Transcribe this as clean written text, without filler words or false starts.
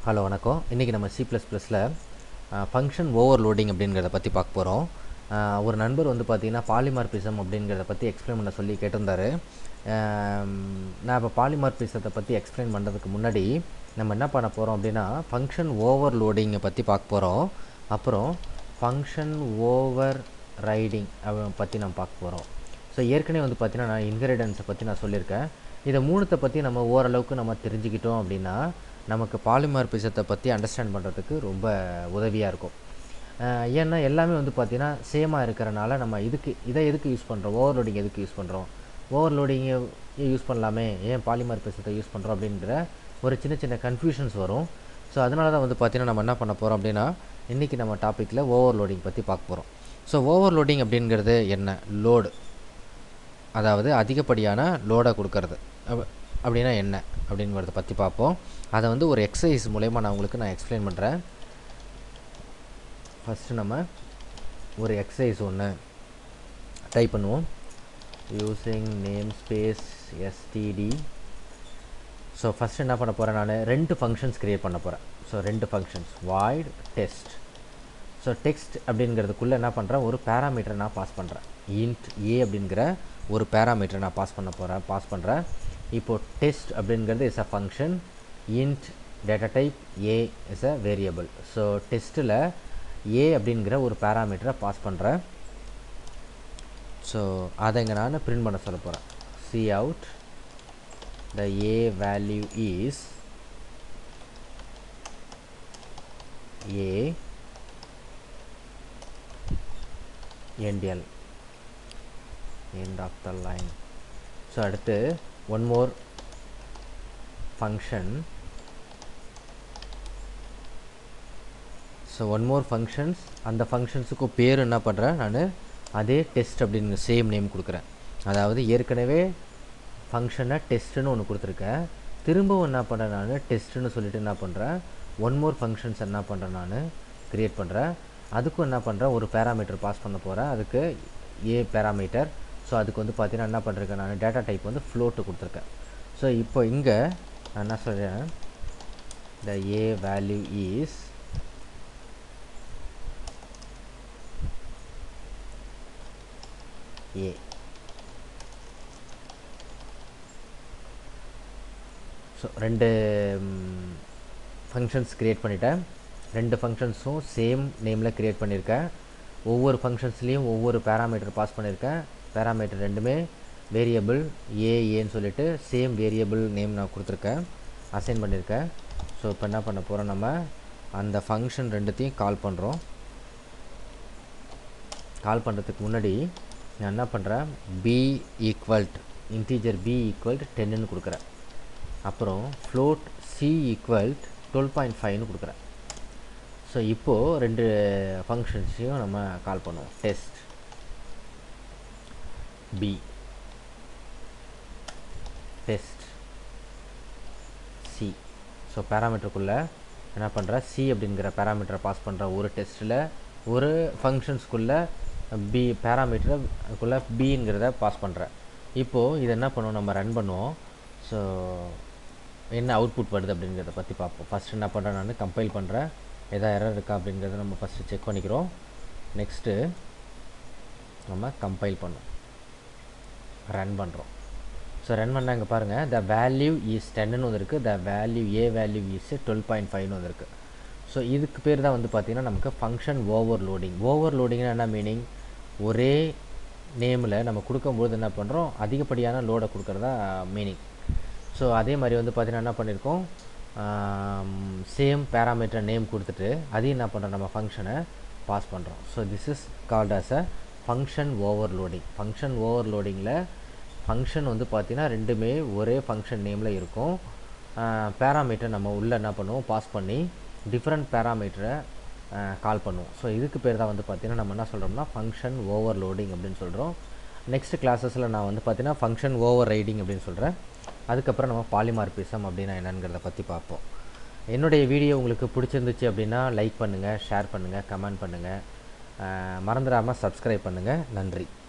Hello வணக்கம். இன்றைக்கி நம்ம C++ல ஃபங்க்ஷன் ஓவர்லோடிங் அப்படிங்கிறத பற்றி பார்க்க போகிறோம். ஒரு நண்பர் வந்து பார்த்திங்கன்னா பாலிமார்பிசம் அப்படிங்கிறத பற்றி எக்ஸ்பிளைன் பண்ண சொல்லி கேட்டிருந்தாரு. நான் இப்போ பாலிமார்பிசத்தை பற்றி எக்ஸ்பிளைன் பண்ணுறதுக்கு முன்னாடி நம்ம என்ன பண்ண போகிறோம் அப்படின்னா ஃபங்க்ஷன் ஓவர்லோடிங்கை பற்றி பார்க்க போகிறோம். அப்புறம் ஃபங்க்ஷன் ஓவர் ரைடிங் பற்றி நம்ம பார்க்க போகிறோம். ஸோ ஏற்கனவே வந்து பார்த்திங்கன்னா நான் இன்ஹெரிடன்ஸை பற்றி நான் சொல்லியிருக்கேன். இதை மூணுத்தை பற்றி நம்ம ஓரளவுக்கு நம்ம தெரிஞ்சுக்கிட்டோம் அப்படின்னா நமக்கு பாலிமார்பிசத்தை பற்றி அண்டர்ஸ்டாண்ட் பண்ணுறதுக்கு ரொம்ப உதவியாக இருக்கும். ஏன்னா எல்லாமே வந்து பார்த்திங்கன்னா சேமாக இருக்கிறனால நம்ம இதை எதுக்கு யூஸ் பண்ணுறோம், ஓவர்லோடிங் எதுக்கு யூஸ் பண்ணுறோம், ஓவர்லோடிங்கை யூஸ் பண்ணலாமே, ஏன் பாலிமார்பிசத்தை யூஸ் பண்ணுறோம் அப்படின்ற ஒரு சின்ன சின்ன கன்ஃபியூஷன்ஸ் வரும். ஸோ அதனால தான் வந்து பார்த்திங்கன்னா நம்ம என்ன பண்ண போகிறோம் அப்படின்னா இன்றைக்கி நம்ம டாப்பிக்கில் ஓவர்லோடிங் பற்றி பார்க்க போகிறோம். ஸோ ஓவர்லோடிங் அப்படிங்கிறது என்ன, லோடு, அதாவது அதிகப்படியான லோடை கொடுக்கறது அப்படின்னா என்ன அப்படிங்கிறத பற்றி பார்ப்போம். அதை வந்து ஒரு எக்ஸசைஸ் மூலயமா நான் எக்ஸ்பிளைன் பண்ணுறேன். ஃபஸ்ட்டு நம்ம ஒரு எக்ஸசைஸ் ஒன்று டைப் பண்ணுவோம். Using name space STD. So first என்ன பண்ண போகிறேன், நான் 2 ஃபங்க்ஷன்ஸ் க்ரியேட் பண்ண போகிறேன். So 2 functions void test. So text அப்படிங்கிறதுக்குள்ளே என்ன பண்ணுறேன், ஒரு பேராமீட்டரை நான் பாஸ் பண்ணுறேன். int a அப்படிங்கிற ஒரு பேராமீட்டரை நான் பாஸ் பண்ணுறேன். இப்போது டெஸ்ட் அப்படிங்கிறது is a function, int data type a is a variable. So டெஸ்ட்டில் a அப்படிங்கிற ஒரு பேராமீட்டரை பாஸ் பண்ணுறேன். ஸோ அதை இங்கே நான் பிரிண்ட் பண்ண சொல்ல போகிறேன். cout the a value is a endl, end of the line. So அடுத்து one more function. So one more functions, அந்த ஃபங்க்ஷன்ஸுக்கு பேர் என்ன பண்ணுறேன், நான் அதே டெஸ்ட் அப்படின்னு சேம் நேம் கொடுக்குறேன். அதாவது ஏற்கனவே ஃபங்க்ஷனை டெஸ்ட்டுன்னு ஒன்று கொடுத்துருக்கேன், திரும்பவும் என்ன பண்ணுறேன், நான் டெஸ்ட்டுன்னு சொல்லிட்டு என்ன பண்ணுறேன், ஒன் மோர் ஃபங்க்ஷன்ஸ் என்ன பண்ணுறேன், நான் க்ரியேட் பண்ணுறேன். அதுக்கும் என்ன பண்ணுறேன், ஒரு பேராமீட்டர் பாஸ் பண்ண போகிறேன், அதுக்கு ஏ பேராமீட்டர். ஸோ அதுக்கு வந்து பார்த்தீங்கன்னா என்ன பண்ணுறேன், நான் டேட்டா டைப் வந்து ஃப்ளோட்டு கொடுத்துருக்கேன். ஸோ இப்போ இங்கே நான் என்ன சொல்கிறேன், the A value is a. So 2 functions create பண்ணிட்டேன். 2 ஃபங்க்ஷன்ஸும் சேம் நேமில் க்ரியேட் பண்ணியிருக்கேன். ஒவ்வொரு ஃபங்க்ஷன்ஸ்லேயும் ஒவ்வொரு பேராமீட்டர் பாஸ் பண்ணியிருக்கேன். பேராமீட்டர் ரெண்டுமே வேரியபிள் ஏன்னு சொல்லிட்டு சேம் வேரியபிள் நேம் நான் கொடுத்துருக்கேன், அசைன் பண்ணியிருக்கேன். ஸோ இப்போ என்ன பண்ண போகிறோம், நம்ம அந்த ஃபங்க்ஷன் ரெண்டுத்தையும் கால் பண்ணுறோம். கால் பண்ணுறதுக்கு முன்னாடி நான் என்ன பண்ணுறேன், b equalled integer b equalled 10ன்னு கொடுக்குறேன். அப்புறம் ஃப்ளோட் c ஈக்குவல்ட் 12.5ன்னு கொடுக்குறேன். ஸோ இப்போது 2 ஃபங்க்ஷன்ஸையும் நம்ம கால் பண்ணுவோம். Test b, test c. So பேராமீட்டருக்குள்ளே என்ன பண்ணுறேன், c அப்படிங்கிற பேராமீட்டரை பாஸ் பண்ணுற ஒரு டெஸ்ட்டில் ஒரு ஃபங்க்ஷன்ஸ்குள்ளே b பேராமீட்டருக்குள்ளே bங்கிறத பாஸ் பண்ணுறேன். இப்போது இதை என்ன பண்ணுவோம், நம்ம ரன் பண்ணுவோம். ஸோ என்ன அவுட்புட் வருது அப்படிங்கிறத பற்றி பார்ப்போம். ஃபஸ்ட்டு என்ன பண்ணுறேன், நான் கம்பைல் பண்ணுறேன், எதாவது எரர் இருக்கா அப்படிங்கிறத நம்ம ஃபஸ்ட்டு செக் பண்ணிக்கிறோம். நெக்ஸ்ட்டு நம்ம கம்பைல் பண்ணோம், ரன் பண்ணுறோம். ஸோ ரன் பண்ணால் இங்கே பாருங்கள், த வேல்யூ இஸ் 10ன்னு வந்துருக்கு, the value A value is 12.5ன்னு வந்துருக்கு. ஸோ இதுக்கு பேர் தான் வந்து பார்த்திங்கன்னா நமக்கு ஃபங்க்ஷன் ஓவர்லோடிங். ஓவர்லோடிங்னா என்ன மீனிங், ஒரே நேமில் நம்ம கொடுக்கும்போது என்ன பண்ணுறோம், அதிகப்படியான லோடை கொடுக்குறதா மீனிங். ஸோ அதே மாதிரி வந்து பார்த்திங்கன்னா என்ன பண்ணியிருக்கோம், சேம் பேராமீட்டர் நேம் கொடுத்துட்டு அதையும் என்ன பண்ணுறோம், நம்ம ஃபங்க்ஷனை பாஸ் பண்ணுறோம். So this is called as a function overloading. Function ஓவர்லோடிங்கில் ஃபங்க்ஷன் வந்து பார்த்திங்கன்னா ரெண்டுமே ஒரே ஃபங்க்ஷன் நேமில் இருக்கும். பேராமீட்டர் நம்ம உள்ளே என்ன பண்ணுவோம், பாஸ் பண்ணி டிஃப்ரெண்ட் பேராமீட்டரை கால் பண்ணுவோம். ஸோ இதுக்கு பேர் தான் வந்து பார்த்திங்கன்னா நம்ம என்ன சொல்கிறோம்னா ஃபங்க்ஷன் ஓவர்லோடிங் அப்படின்னு சொல்கிறோம். நெக்ஸ்ட் கிளாஸஸில் நான் வந்து பார்த்திங்கன்னா ஃபங்க்ஷன் ஓவர் ரைடிங் அப்படின்னு சொல்கிறேன். அதுக்கப்புறம் நம்ம பாலிமார்பிசம் அப்படின்னா என்னங்கிறத பற்றி பார்ப்போம். என்னுடைய வீடியோ உங்களுக்கு பிடிச்சிருந்துச்சு அப்படின்னா லைக் பண்ணுங்கள், ஷேர் பண்ணுங்கள், கமெண்ட் பண்ணுங்கள், மறந்துடாமல் சப்ஸ்கிரைப் பண்ணுங்கள். நன்றி.